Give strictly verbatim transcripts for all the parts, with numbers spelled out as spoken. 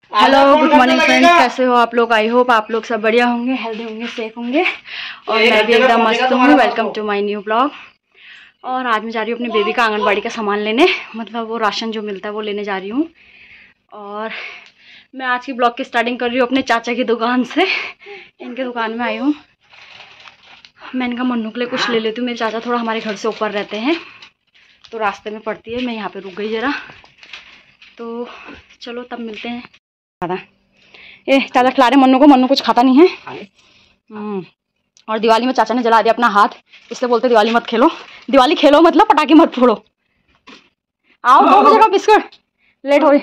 Hello good morning friends, कैसे हो आप लोग। आई होप आप लोग सब बढ़िया होंगे, हेल्दी होंगे, सेफ होंगे और मैं भी एकदम मस्त हूँ। Welcome to my new blog. और आज मैं जा रही हूँ अपनी बेबी का आंगनबाड़ी का सामान लेने, मतलब वो राशन जो मिलता है वो लेने जा रही हूँ। और मैं आज की ब्लॉग की स्टार्टिंग कर रही हूँ अपने चाचा की दुकान से। इनके दुकान में आई हूँ। मैं इनका मन्नू के लिए कुछ ले लेती हूँ। मेरे चाचा थोड़ा हमारे घर से ऊपर रहते हैं तो रास्ते में पड़ती है। मैं यहाँ पर रुक गई ज़रा, तो चलो तब मिलते हैं। ये चाचा खिला रहे मन्नू को, मन्नू कुछ खाता नहीं है। हम्म और दिवाली में चाचा ने जला दिया अपना हाथ, इसलिए बोलते दिवाली मत खेलो। दिवाली खेलो मतलब पटाखे मत फोड़ो। आओ दो बजे का बिस्कुट, लेट हो रही।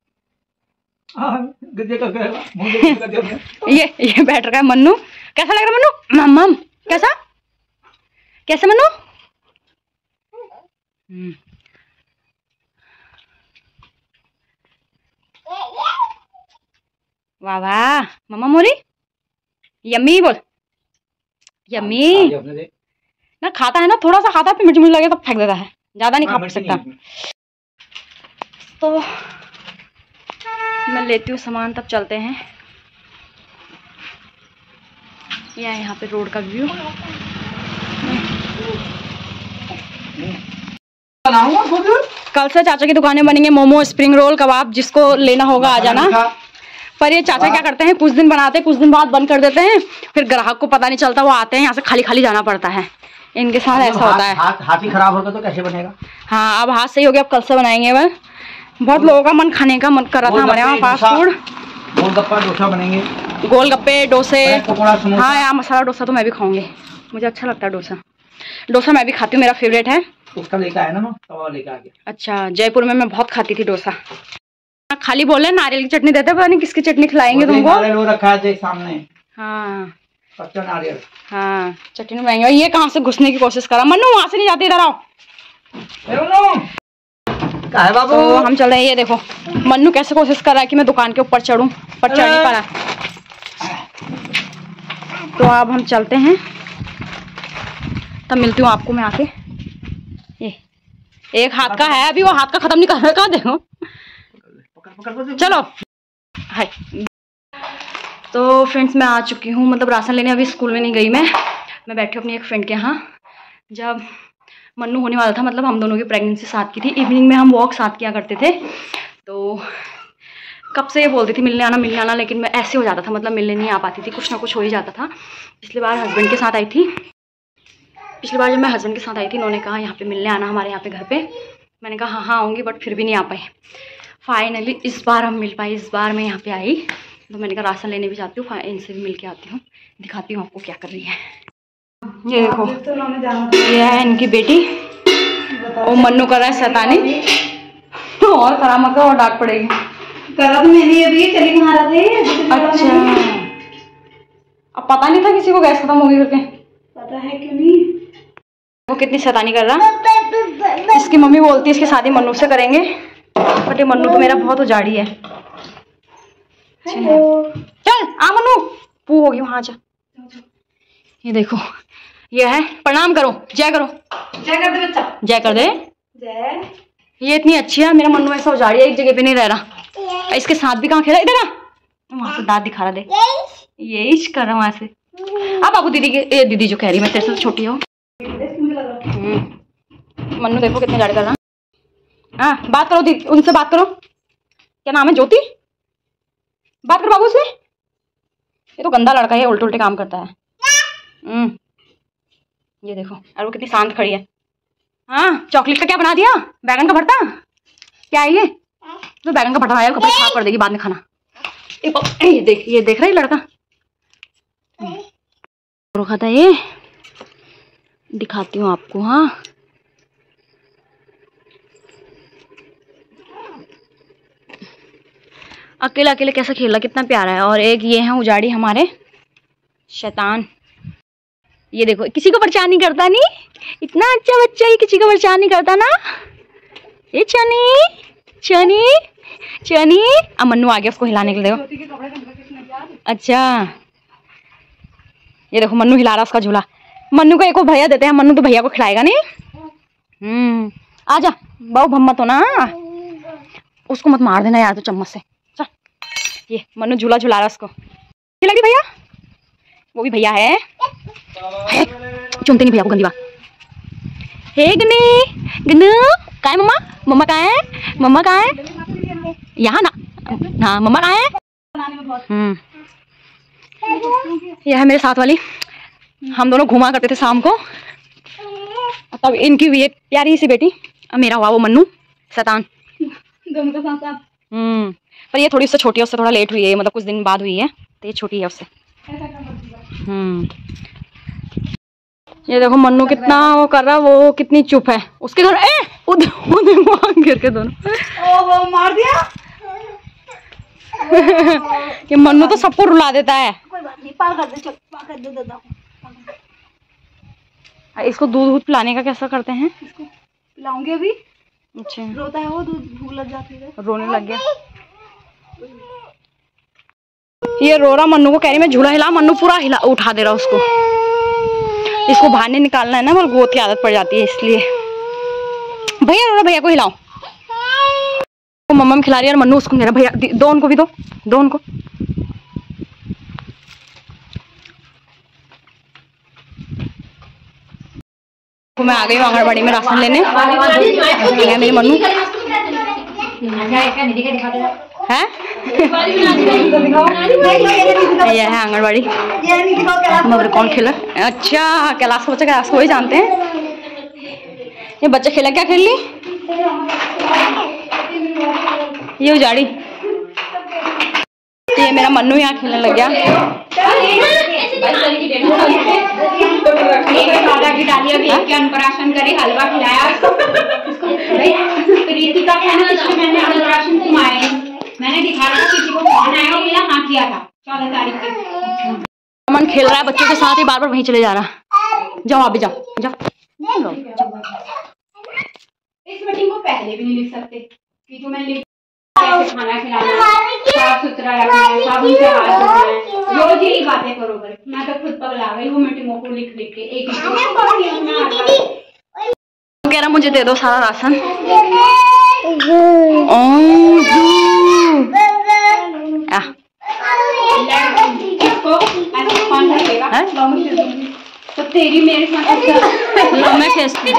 ये ये बैठ रहा है मन्नू। कैसा लग रहा है मन्नू? मम्म कैसा कैसा मन्नू? हम्म वाह वाह मम्मा मोरी, यम्मी बोल, यम्मी। ना खाता है ना, थोड़ा सा खाता है, फिर मिर्च मिर्च लगे तो फेंक देता है, ज्यादा नहीं खा सकता। तो मैं लेती हूँ सामान, तब चलते हैं। यह यहाँ पे रोड का व्यू। कल से चाचा की दुकानें बनेंगे, मोमो, स्प्रिंग रोल, कबाब, जिसको लेना होगा आ जाना। पर ये चाचा क्या करते हैं, कुछ दिन बनाते हैं, कुछ दिन बाद बंद कर देते हैं, फिर ग्राहक को पता नहीं चलता, वो आते हैं यहाँ से खाली खाली जाना पड़ता है। इनके साथ ऐसा होता है। हाथ हाथ ही खराब होगा तो कैसे बनेगा। हाँ अब हाथ सही हो गया, अब कल से बनाएंगे। वह बहुत लोगों का मन खाने का मन कर रहा था हमारे यहाँ फास्ट फूड। गोलगप्पा डोसा बनेंगे, गोलगप्पे डोसे। हाँ यहाँ मसाला डोसा तो मैं भी खाऊंगी, मुझे अच्छा लगता है डोसा। डोसा मैं भी खाती हूँ, मेरा फेवरेट है। उसका लेकर आया ना, तवा लेकर आ गया। अच्छा, जयपुर में मैं बहुत खाती थी डोसा। खाली बोले नारियल की चटनी देते, पता नहीं किसकी चटनी खिलाएंगे तुमको। नारियल वो रखा है सामने। हाँ कच्चा नारियल। हाँ चटनी बनाएंगे। ये कहाँ से घुसने की कोशिश करा मन्नू, वहां से नहीं जाती, इधर आओ। क्या है बाबू? तो हम चल रहे हैं। ये देखो मन्नू कैसे कोशिश कर रहा है कि मैं दुकान के ऊपर चढ़ूं, पर चढ़ नहीं पा रहा। तो अब हम चलते हैं, तब मिलती हूँ आपको मैं आके। ये एक हाथ का है, अभी वो हाथ का खत्म नहीं कर रहा, देखो। चलो हाय। तो फ्रेंड्स मैं आ चुकी हूँ, मतलब राशन लेने। अभी स्कूल में नहीं गई मैं मैं बैठी हूँ अपनी एक फ्रेंड के यहाँ। जब मन्नू होने वाला था, मतलब हम दोनों की प्रेगनेंसी साथ की थी, इवनिंग में हम वॉक साथ किया करते थे। तो कब से ये बोलती थी मिलने आना मिलने आना, लेकिन मैं ऐसे हो जाता था, मतलब मिलने नहीं आ पाती थी, कुछ ना कुछ हो ही जाता था। पिछली बार हस्बैंड के साथ आई थी पिछली बार जब मैं हस्बैंड के साथ आई थी, उन्होंने कहा यहाँ पे मिलने आना हमारे यहाँ पे घर पे। मैंने कहा हाँ हाँ आऊँगी, बट फिर भी नहीं आ पाई। फाइनली इस बार हम मिल पाए। इस बार मैं यहाँ पे आई तो मैंने कहा राशन लेने भी जाती हूँ, इनसे भी मिल के आती हूँ, दिखाती हूँ आपको क्या कर रही है। ये देखो ये है इनकी बेटी, वो मन्नू कर रहा है शैतानी। और करामत का और डांट पड़ेगी। करा तो मैंने अभी, चली कहाँ रहा थे। अच्छा अब पता नहीं था किसी को गैस खत्म होगी करके, पता है क्यों नहीं। वो कितनी शैतानी कर रहा। इसकी मम्मी बोलती है इसकी शादी मन्नू से करेंगे, बट ये मन्नू तो मेरा बहुत उजाड़ी है। चल आ मन्नू, पू होगी वहां जा। ये देखो ये है, प्रणाम करो, जय करो। जय कर दे बच्चा, जय कर दे जय। ये इतनी अच्छी है, मेरा मन्नू ऐसा उजाड़ी है, एक जगह पे नहीं रह रहा। इसके साथ भी कहाँ खेला, इधर आ, वहां से दांत दिखा रहा दे, ये इश्क कर रहा वहां से। अब बाबू दीदी के, ये दीदी जो कह रही मैं तेरे से तो छोटी हो। मन्नू देखो कितने उजाड़ी कर रहा। हाँ बात करो दीदी, उनसे बात करो। क्या नाम है? ज्योति। बात करो बाबू से। ये तो गंदा लड़का है, उल्टे उल्टे काम करता है। हम्म ये देखो, और वो कितनी शांत खड़ी है। हाँ चॉकलेट का क्या बना दिया? बैगन का भरता। क्या है ये? तो बैगन का भरता आया, कपड़े खराब कर देगी बाद में खाना। ये देख ये देख रहा है लड़का खाता है। ये दिखाती हूँ आपको। हाँ अकेला अकेले कैसा खेल रहा, कितना प्यारा है। और एक ये है उजाड़ी हमारे शैतान। ये देखो किसी को परेशान नहीं करता, नहीं इतना अच्छा बच्चा, ये किसी को परेशान नहीं करता ना। ये चनी चनी चनी। अब मन्नू आ गया, उसको हिलाने के लिए देखो। अच्छा ये देखो मन्नू हिला रहा उसका झूला। मन्नू को एक भैया देते हैं, मन्नू तो भैया को खिलाएगा नहीं। हम्म आजा बहु भम्मत हो ना, उसको मत मार देना यार तो चम्मच से। चल ये मन्नू झूला झुला रहा है उसको। ये लगी भैया, वो भी भैया है, है। चुमते नहीं भैया को, गंदी बात। हे गन्ने गन्नू कहाँ है मम्मा? मम्मा कहाँ है? मम्मा कहाँ है? यहाँ ना, हाँ मम्मा कहाँ है? हम्म यह है मेरे साथ वाली, हम दोनों घुमा करते थे शाम को। तब इनकी हुई एक प्यारी सी बेटी, अब मेरा हुआ वो मन्नू शैतान। दोनों का साथ साथ। हम्म पर ये थोड़ी उससे छोटी है, उससे थोड़ा लेट हुई है, मतलब कुछ दिन बाद हुई है, तो ये छोटी है उससे। हम्म ये देखो मन्नू कितना वो कर रहा है, वो कितनी चुप है। उसके दोनों ए उधर उधर वहां गिर के दोनों ओहो मार दिया। ये मन्नू तो सबको रुला देता है। कोई बात नहीं, पार कर दे, चल पार कर दे दादा। इसको दूध दूध पिलाने का कैसा करते हैं? इसको पिलाऊंगी अभी। अच्छा रोता है वो, दूध भूख लग जाती है, रोने लग गया। ये रो रहा, मन्नू को कह रही मैं झूला हिला, मन्नू पूरा हिला उठा दे रहा उसको। इसको बाहर नहीं निकालना है ना, पर गोद की आदत पड़ जाती है इसलिए। भैया रो रहा, भैया को हिलाओ। वो मम्मा में खिला रही है और मन्नू उसको नहीं रहा। भैया दो उनको भी, दो दो उनको। तो मैं आ गई हूँ आंगनबाड़ी में राशन लेने। है मेरी मन्नू है यह है आंगनबाड़ी। मगर कौन खेला? अच्छा कैलाश का बच्चा, कैलाश को वही जानते हैं। ये बच्चा खेला क्या? खेल ली ये उजाड़ी। ये मेरा मन्नू यहाँ खेलने लग गया। अन्नप्राशन करे, हलवा खिलाया। प्रीति का कहना मैंने अन्नप्राशन घुमाए, मैंने दिखाया था किसी को फोन आया और बोला हाँ किया था चौदह तारीख को। मन खेल रहा है बच्चों के साथ ही, बार बार वहीं चले जा रहा। जाओ आप भी जाओ जाओ। इस मीटिंग को पहले भी नहीं लिख सकते कि जो मैं लिख खाना खिलाना, साफ सुथरा रखना है, साबुन से हाथ धोना है, रोज यही बातें करो। मैं तो खुद पगला गई वो मीटिंगों को लिख लिख के। एक कह रहा मुझे दे दो सारा राशन। तो तेरी मेरे साथ मैं खींचती।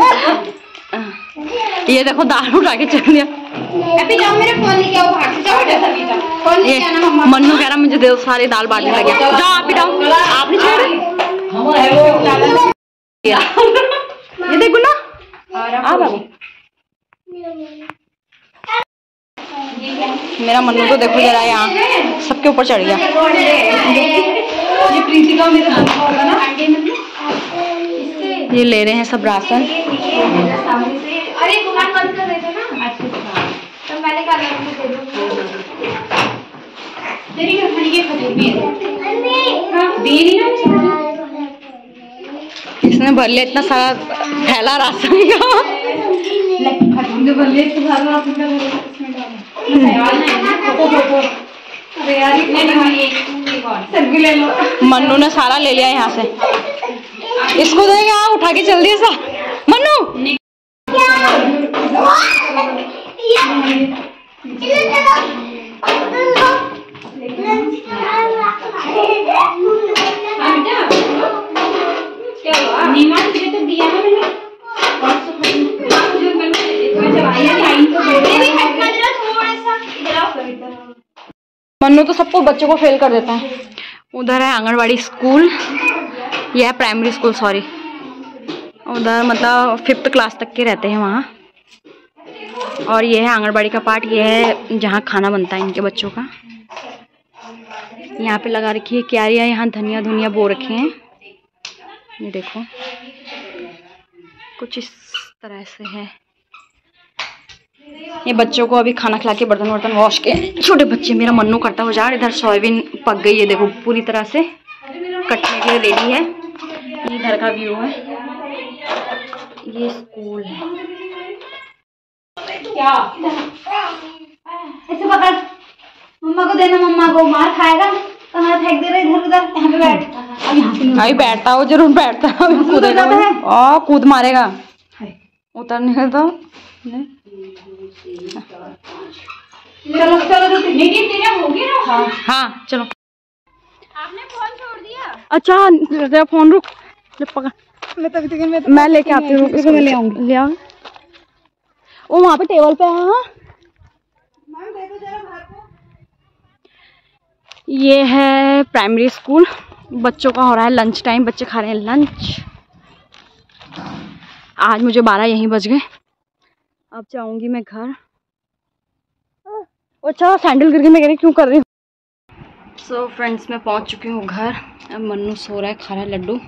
ये देखो दाल उठा के चल दिया। अभी जाओ मेरे फोन लेके आओ, बाहर से जाओ बेटा, अभी जाओ फोन लेके आना। मम्मा मन्नू कह रहा मुझे दे दो, सारी दाल बांटने लगे। जाओ आप भी जाओ, आप नहीं छोड़। ये देखो ना आ बाबू, मेरा मन्नू तो देखो जरा यहाँ सबके ऊपर चढ़ गया। ये प्रीति का मेरा होगा ना, ये ले रहे हैं सब राशन। अरे दुकान बंद कर देते ना। अच्छा तो मैंने कहा दे दो। तेरी घर खाने के खजूर भी है। हां दे नहीं ना। इसने भर लिया इतना सारा थैला राशन का। खजूर भर लिया तो सारा राशन का इसमें डालो। अरे यार इतने नहीं, एक और सब भी ले लो। मन्नू ने सारा ले लिया यहाँ से। इसको देगा उठा के चल दिया सा मन्नू। मन्नू तो सबको बच्चों को फेल कर देता है। उधर है आंगनवाड़ी स्कूल, यह है प्राइमरी स्कूल सॉरी। उधर मतलब फिफ्थ क्लास तक के रहते हैं वहाँ। और ये है आंगनबाड़ी का पार्ट, ये है जहाँ खाना बनता है इनके बच्चों का। यहाँ पे लगा रखी है क्यारियाँ, यहाँ धनिया धुनिया बो रखे हैं। ये देखो कुछ इस तरह से है। ये बच्चों को अभी खाना खिला के बर्तन वर्तन वॉश के, छोटे बच्चे मेरा मन्नू करता हो जा रहा। इधर सोयाबीन पक गई है, देखो पूरी तरह से कटने के लिए रेडी है। इधर का व्यू है, ये स्कूल है। क्या ऐसे पकड़, मम्मा को देना, मम्मा को मार खाएगा। कहाँ फेंक दे रहे इधर उधर, यहाँ पे बैठ। अभी बैठता हो जरूर बैठता है, कूदेगा और कूद मारेगा। उतर नहीं तो चलो चलो तो होगी ना। हाँ हाँ चलो। आपने फोन छोड़ दिया? अच्छा तेरा फोन रुक, पकड़। मैं तभी तक मैं, मैं लेके आती हूँ, मैं ले आऊंगी। ले आऊँ वो वहाँ पे टेबल पे है। हाँ ये है प्राइमरी स्कूल, बच्चों का हो रहा है लंच टाइम, बच्चे खा रहे हैं लंच। आज मुझे बारह यहीं बज गए। अब जाऊंगी मैं घर। अच्छा सैंडल गिर गई, मैं कह रही क्यों कर रही हूँ। सो फ्रेंड्स मैं पहुंच चुकी हूँ घर। अब मन्नू सो रहा है, खा रहा है लड्डू।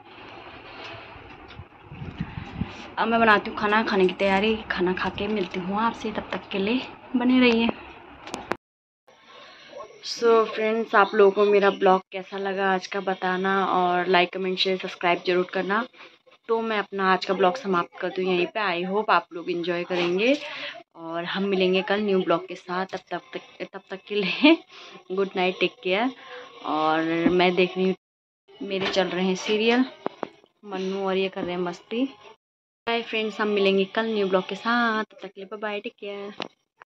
अब मैं बनाती हूँ खाना, खाने की तैयारी। खाना खा के मिलती हूँ आपसे, तब तक के लिए बने रहिए। सो so फ्रेंड्स आप लोगों को मेरा ब्लॉग कैसा लगा आज का बताना, और लाइक कमेंट शेयर सब्सक्राइब जरूर करना। तो मैं अपना आज का ब्लॉग समाप्त कर दूँ यहीं पे। आई होप आप लोग एंजॉय करेंगे, और हम मिलेंगे कल न्यू ब्लॉग के साथ। तब तक तक तब तक के लिए गुड नाइट, टेक केयर। और मैं देख रही हूँ मेरे चल रहे हैं सीरियल, मन्नू और ये कर रहे हैं मस्ती। बाय फ्रेंड्स, हम मिलेंगे कल न्यू ब्लॉग के साथ। तब तक के लिए बाय बाय, टेक केयर।